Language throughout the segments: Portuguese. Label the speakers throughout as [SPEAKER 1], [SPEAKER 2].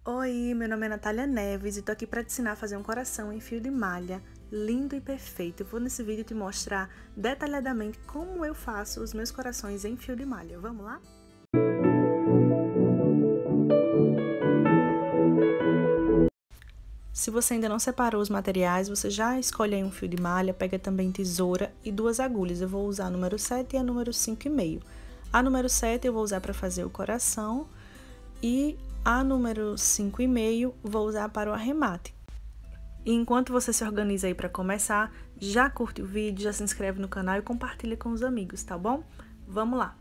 [SPEAKER 1] Oi, meu nome é Natália Neves e tô aqui para te ensinar a fazer um coração em fio de malha, lindo e perfeito. Eu vou nesse vídeo te mostrar detalhadamente como eu faço os meus corações em fio de malha. Vamos lá? Se você ainda não separou os materiais, você já escolhe aí um fio de malha, pega também tesoura e duas agulhas. Eu vou usar a número 7 e a número 5,5. A número 7 eu vou usar para fazer o coração e a número 5,5 vou usar para o arremate. E enquanto você se organiza aí para começar, já curte o vídeo, já se inscreve no canal e compartilha com os amigos, tá bom? Vamos lá!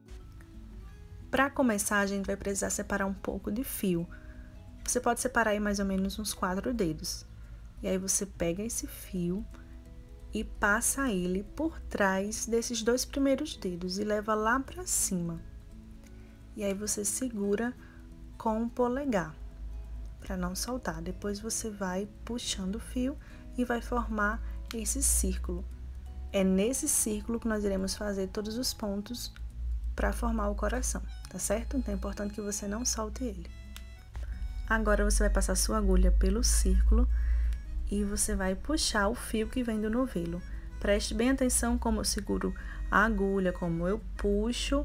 [SPEAKER 1] Para começar, a gente vai precisar separar um pouco de fio. Você pode separar aí mais ou menos uns 4 dedos. E aí você pega esse fio e passa ele por trás desses 2 primeiros dedos e leva lá para cima. E aí você segura com o polegar, para não soltar. Depois você vai puxando o fio e vai formar esse círculo. É nesse círculo que nós iremos fazer todos os pontos para formar o coração, tá certo? Então é importante que você não solte ele. Agora você vai passar sua agulha pelo círculo e você vai puxar o fio que vem do novelo. Preste bem atenção como eu seguro a agulha, como eu puxo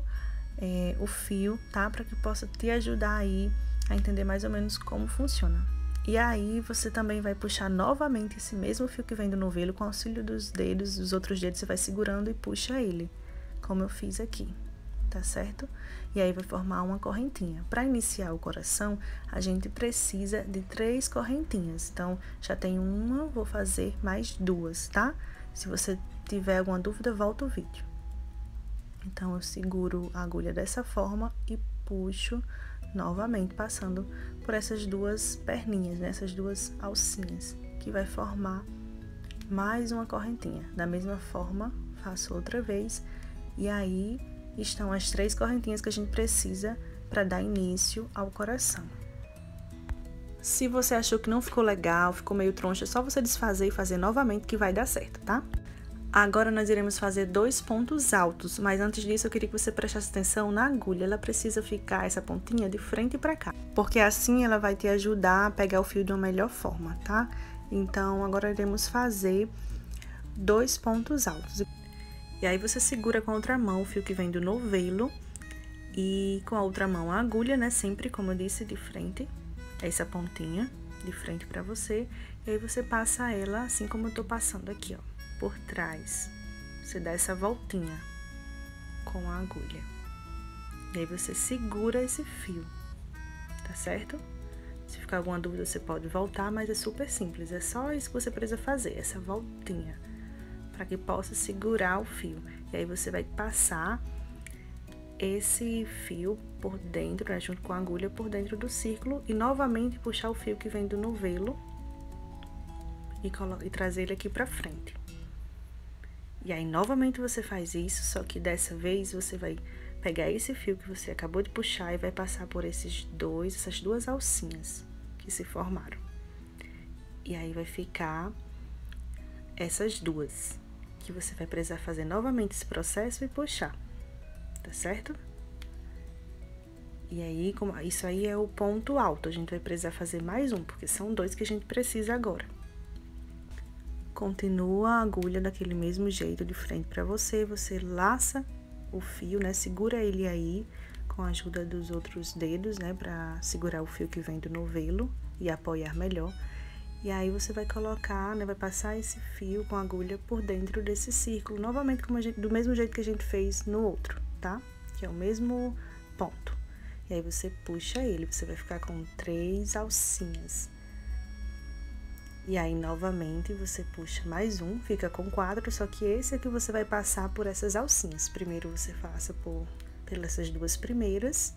[SPEAKER 1] o fio, tá? Para que possa te ajudar aí a entender mais ou menos como funciona. E aí, você também vai puxar novamente esse mesmo fio que vem do novelo com auxílio dos dedos, dos outros dedos você vai segurando e puxa ele, como eu fiz aqui, tá certo? E aí vai formar uma correntinha. Para iniciar o coração, a gente precisa de 3 correntinhas. Então, já tem uma, vou fazer mais 2, tá? Se você tiver alguma dúvida, volta o vídeo. Então, eu seguro a agulha dessa forma e puxo novamente, passando por essas 2 perninhas, né? Essas 2 alcinhas, que vai formar mais uma correntinha. Da mesma forma, faço outra vez, e aí estão as 3 correntinhas que a gente precisa para dar início ao coração. Se você achou que não ficou legal, ficou meio troncha, é só você desfazer e fazer novamente que vai dar certo, tá? Agora, nós iremos fazer 2 pontos altos, mas antes disso eu queria que você prestasse atenção na agulha. Ela precisa ficar, essa pontinha, de frente para cá, porque assim ela vai te ajudar a pegar o fio de uma melhor forma, tá? Então, agora iremos fazer 2 pontos altos. E aí, você segura com a outra mão o fio que vem do novelo e com a outra mão a agulha, né? Sempre, como eu disse, de frente, essa pontinha de frente para você. E aí, você passa ela assim como eu tô passando aqui, ó, por trás. Você dá essa voltinha com a agulha. E aí, você segura esse fio, tá certo? Se ficar alguma dúvida, você pode voltar, mas é super simples. É só isso que você precisa fazer, essa voltinha, para que possa segurar o fio. E aí, você vai passar esse fio por dentro, né, junto com a agulha, por dentro do círculo. E novamente puxar o fio que vem do novelo e trazer ele aqui pra frente. E aí, novamente você faz isso, só que dessa vez você vai pegar esse fio que você acabou de puxar e vai passar por essas 2 alcinhas que se formaram. E aí, vai ficar essas 2, que você vai precisar fazer novamente esse processo e puxar, tá certo? E aí, isso aí é o ponto alto, a gente vai precisar fazer mais um, porque são 2 que a gente precisa agora. Continua a agulha daquele mesmo jeito, de frente para você, você laça o fio, né? Segura ele aí com a ajuda dos outros dedos, né? Para segurar o fio que vem do novelo e apoiar melhor. E aí, você vai colocar, né? Vai passar esse fio com a agulha por dentro desse círculo, novamente do mesmo jeito que a gente fez no outro, tá? Que é o mesmo ponto. E aí, você puxa ele, você vai ficar com 3 alcinhas. E aí, novamente, você puxa mais um, fica com 4, só que esse aqui você vai passar por essas alcinhas. Primeiro, você passa pelas 2 primeiras.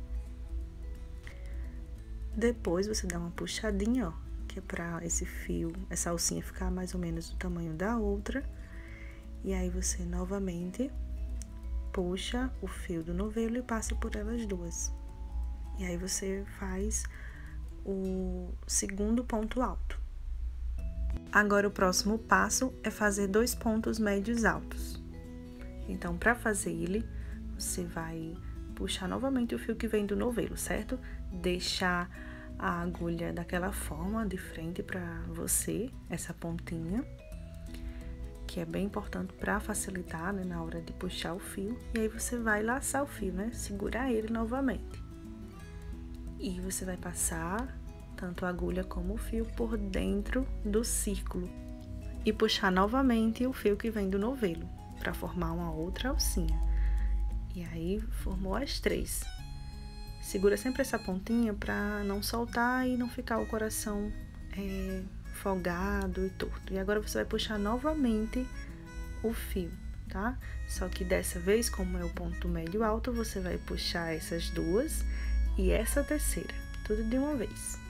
[SPEAKER 1] Depois, você dá uma puxadinha, ó, que é pra esse fio, essa alcinha ficar mais ou menos do tamanho da outra. E aí, você novamente puxa o fio do novelo e passa por elas 2. E aí, você faz o segundo ponto alto. Agora, o próximo passo é fazer 2 pontos médios altos. Então, para fazer ele, você vai puxar novamente o fio que vem do novelo, certo? Deixar a agulha daquela forma, de frente para você, essa pontinha, que é bem importante para facilitar, né, na hora de puxar o fio. E aí você vai laçar o fio, né, segurar ele novamente. E você vai passar tanto a agulha como o fio por dentro do círculo e puxar novamente o fio que vem do novelo para formar uma outra alcinha. E aí formou as 3. Segura sempre essa pontinha para não soltar e não ficar o coração folgado e torto. E agora você vai puxar novamente o fio, tá? Só que dessa vez, como é o ponto médio alto, você vai puxar essas 2 e essa terceira, tudo de uma vez.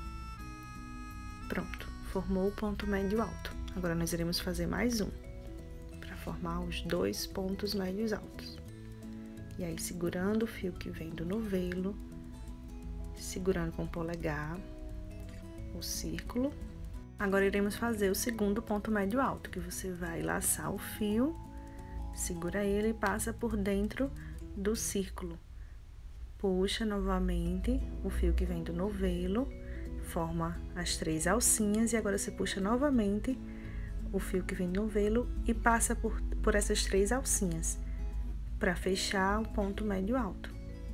[SPEAKER 1] Pronto, formou o ponto médio alto. Agora nós iremos fazer mais um, para formar os 2 pontos médios altos. E aí, segurando o fio que vem do novelo, segurando com o polegar o círculo. Agora iremos fazer o segundo ponto médio alto, que você vai laçar o fio, segura ele e passa por dentro do círculo. Puxa novamente o fio que vem do novelo, forma as 3 alcinhas e agora você puxa novamente o fio que vem do novelo e passa por essas 3 alcinhas para fechar o ponto médio alto.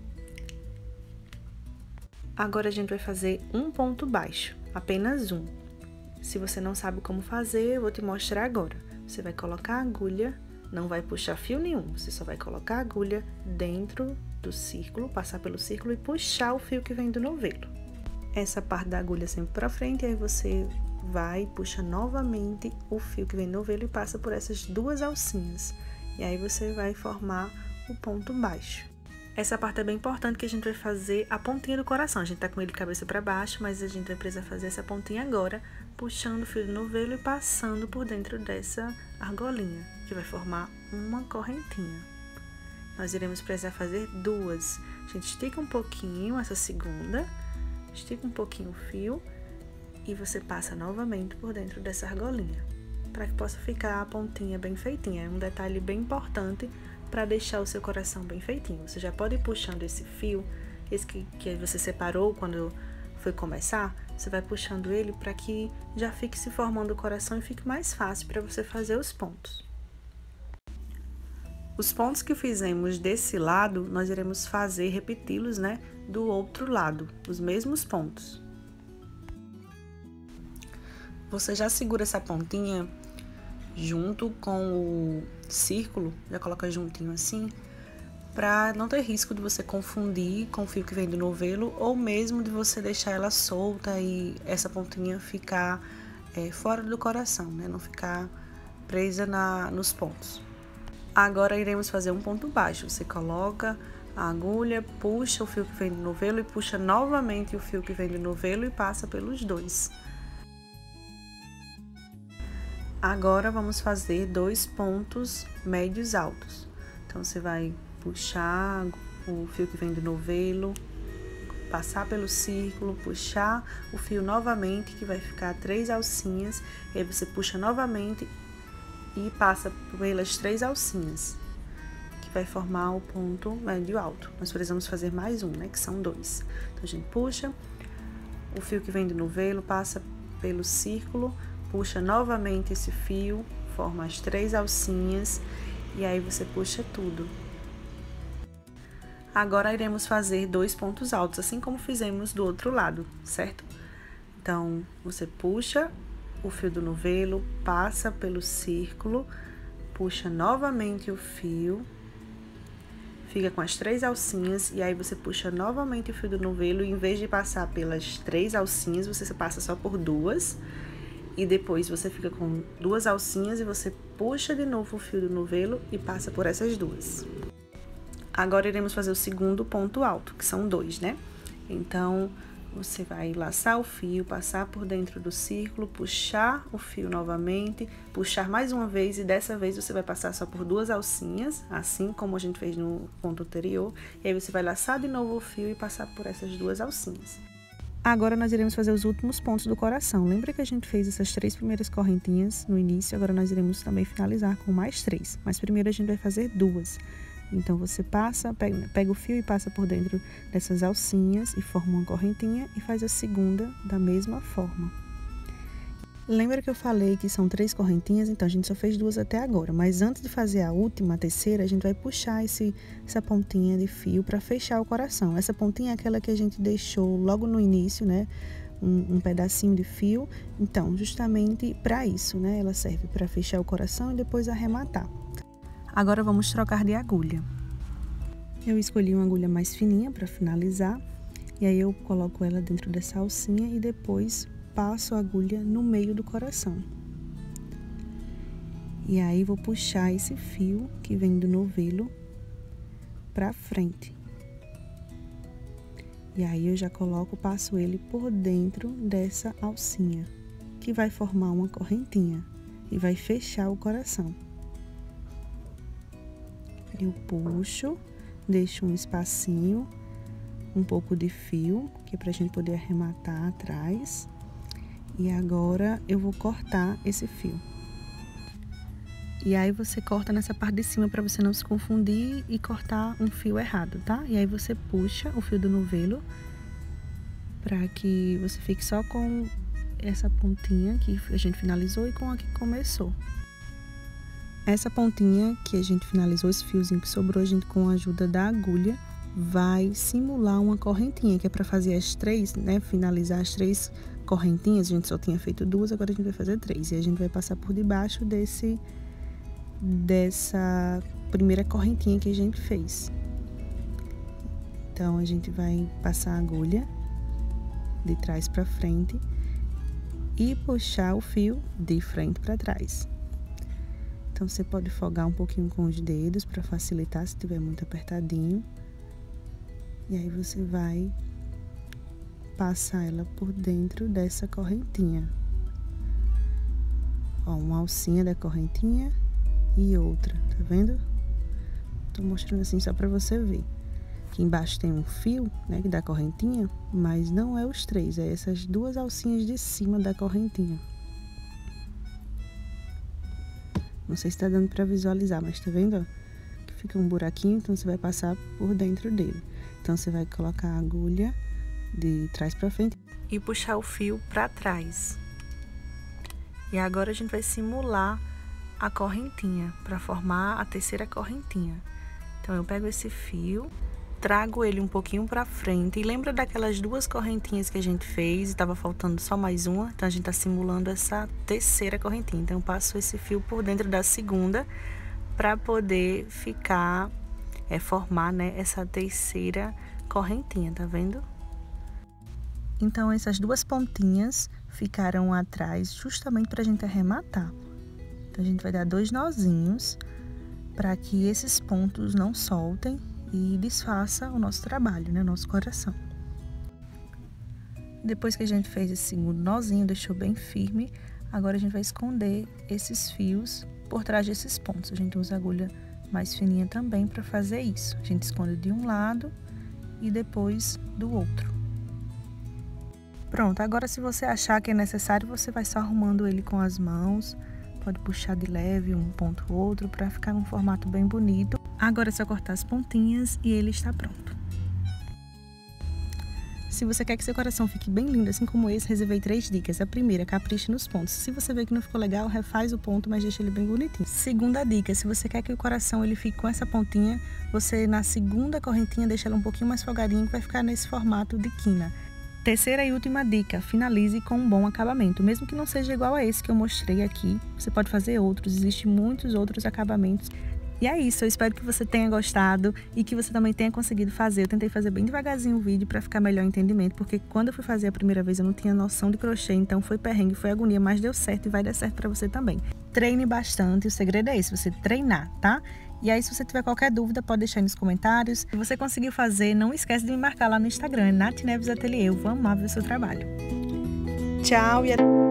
[SPEAKER 1] Agora a gente vai fazer um ponto baixo, apenas um. Se você não sabe como fazer, eu vou te mostrar agora. Você vai colocar a agulha, não vai puxar fio nenhum, você só vai colocar a agulha dentro do círculo, passar pelo círculo e puxar o fio que vem do novelo. Essa parte da agulha sempre para frente, e aí você vai e puxa novamente o fio que vem do novelo e passa por essas 2 alcinhas. E aí você vai formar o ponto baixo. Essa parte é bem importante, que a gente vai fazer a pontinha do coração. A gente tá com ele de cabeça para baixo, mas a gente vai precisar fazer essa pontinha agora, puxando o fio do novelo e passando por dentro dessa argolinha, que vai formar uma correntinha. Nós iremos precisar fazer 2. A gente estica um pouquinho essa segunda, estica um pouquinho o fio e você passa novamente por dentro dessa argolinha, para que possa ficar a pontinha bem feitinha. É um detalhe bem importante para deixar o seu coração bem feitinho. Você já pode ir puxando esse fio, esse que você separou quando foi começar, você vai puxando ele para que já fique se formando o coração e fique mais fácil para você fazer os pontos. Os pontos que fizemos desse lado, nós iremos fazer, repeti-los, né, do outro lado, os mesmos pontos. Você já segura essa pontinha junto com o círculo, já coloca juntinho assim, para não ter risco de você confundir com o fio que vem do novelo, ou mesmo de você deixar ela solta e essa pontinha ficar fora do coração, né? Não ficar presa nos pontos. Agora iremos fazer um ponto baixo. Você coloca a agulha, puxa o fio que vem do novelo e puxa novamente o fio que vem do novelo e passa pelos 2. Agora vamos fazer 2 pontos médios altos. Então você vai puxar o fio que vem do novelo, passar pelo círculo, puxar o fio novamente, que vai ficar 3 alcinhas, e aí você puxa novamente e passa pelas 3 alcinhas, que vai formar o ponto médio alto. Nós precisamos fazer mais um, né, que são 2. Então a gente puxa o fio que vem do novelo, passa pelo círculo, puxa novamente esse fio, forma as 3 alcinhas e aí você puxa tudo. Agora iremos fazer 2 pontos altos, assim como fizemos do outro lado, certo? Então, você puxa o fio do novelo, passa pelo círculo, puxa novamente o fio, fica com as 3 alcinhas e aí você puxa novamente o fio do novelo e em vez de passar pelas 3 alcinhas, você passa só por 2. E depois você fica com 2 alcinhas e você puxa de novo o fio do novelo e passa por essas 2. Agora iremos fazer o segundo ponto alto, que são 2, né? Então, você vai laçar o fio, passar por dentro do círculo, puxar o fio novamente, puxar mais uma vez e dessa vez você vai passar só por 2 alcinhas, assim como a gente fez no ponto anterior. E aí você vai laçar de novo o fio e passar por essas 2 alcinhas. Agora nós iremos fazer os últimos pontos do coração. Lembra que a gente fez essas 3 primeiras correntinhas no início? Agora nós iremos também finalizar com mais 3. Mas primeiro a gente vai fazer 2. Então, você pega o fio e passa por dentro dessas alcinhas e forma uma correntinha e faz a segunda da mesma forma. Lembra que eu falei que são 3 correntinhas? Então, a gente só fez 2 até agora. Mas antes de fazer a última, a terceira, a gente vai puxar essa pontinha de fio para fechar o coração. Essa pontinha é aquela que a gente deixou logo no início, né? Um pedacinho de fio. Então, justamente para isso, né? Ela serve para fechar o coração e depois arrematar. Agora, vamos trocar de agulha. Eu escolhi uma agulha mais fininha para finalizar. E aí, eu coloco ela dentro dessa alcinha e depois passo a agulha no meio do coração. E aí, vou puxar esse fio que vem do novelo para frente. E aí, eu já passo ele por dentro dessa alcinha, que vai formar uma correntinha e vai fechar o coração. Eu puxo, deixo um espacinho, um pouco de fio, que é pra gente poder arrematar atrás. E agora eu vou cortar esse fio. E aí você corta nessa parte de cima para você não se confundir e cortar um fio errado, tá? E aí você puxa o fio do novelo para que você fique só com essa pontinha que a gente finalizou e com a que começou. Essa pontinha que a gente finalizou, esse fiozinho que sobrou, a gente com a ajuda da agulha vai simular uma correntinha, que é para fazer as 3, né? Finalizar as 3 correntinhas. A gente só tinha feito 2, agora a gente vai fazer 3. E a gente vai passar por debaixo dessa primeira correntinha que a gente fez. Então, a gente vai passar a agulha de trás para frente e puxar o fio de frente para trás. Então, você pode folgar um pouquinho com os dedos para facilitar se tiver muito apertadinho. E aí, você vai passar ela por dentro dessa correntinha. Ó, uma alcinha da correntinha e outra, tá vendo? Tô mostrando assim só pra você ver. Aqui embaixo tem um fio, né, que dá correntinha, mas não é os 3, é essas 2 alcinhas de cima da correntinha. Não sei se tá dando pra visualizar, mas tá vendo, ó? Que fica um buraquinho, então você vai passar por dentro dele. Então, você vai colocar a agulha de trás pra frente e puxar o fio pra trás. E agora a gente vai simular a correntinha para formar a terceira correntinha. Então, eu pego esse fio, trago ele um pouquinho pra frente. E lembra daquelas 2 correntinhas que a gente fez e tava faltando só mais uma? Então, a gente tá simulando essa terceira correntinha. Então, eu passo esse fio por dentro da segunda para poder formar, né, essa terceira correntinha, tá vendo? Então, essas 2 pontinhas ficaram atrás justamente pra gente arrematar. Então, a gente vai dar 2 nozinhos para que esses pontos não soltem e desfaça o nosso trabalho, né, nosso coração. Depois que a gente fez esse segundo nozinho, deixou bem firme, agora a gente vai esconder esses fios por trás desses pontos. A gente usa agulha mais fininha também para fazer isso. A gente esconde de um lado e depois do outro. Pronto, agora se você achar que é necessário, você vai só arrumando ele com as mãos. Pode puxar de leve um ponto ou outro para ficar num formato bem bonito. Agora é só cortar as pontinhas e ele está pronto. Se você quer que seu coração fique bem lindo, assim como esse, reservei 3 dicas. A primeira, capriche nos pontos. Se você vê que não ficou legal, refaz o ponto, mas deixa ele bem bonitinho. Segunda dica, se você quer que o coração ele fique com essa pontinha, você na segunda correntinha deixa ela um pouquinho mais folgadinha, que vai ficar nesse formato de quina. Terceira e última dica, finalize com um bom acabamento. Mesmo que não seja igual a esse que eu mostrei aqui, você pode fazer outros, existem muitos outros acabamentos. E é isso, eu espero que você tenha gostado e que você também tenha conseguido fazer. Eu tentei fazer bem devagarzinho o vídeo para ficar melhor entendimento, porque quando eu fui fazer a primeira vez eu não tinha noção de crochê, então foi perrengue, foi agonia, mas deu certo e vai dar certo para você também. Treine bastante, o segredo é esse, você treinar, tá? E aí, se você tiver qualquer dúvida, pode deixar aí nos comentários. Se você conseguiu fazer, não esquece de me marcar lá no Instagram, Nath Neves Ateliê. Eu vou amar ver o seu trabalho. Tchau e até...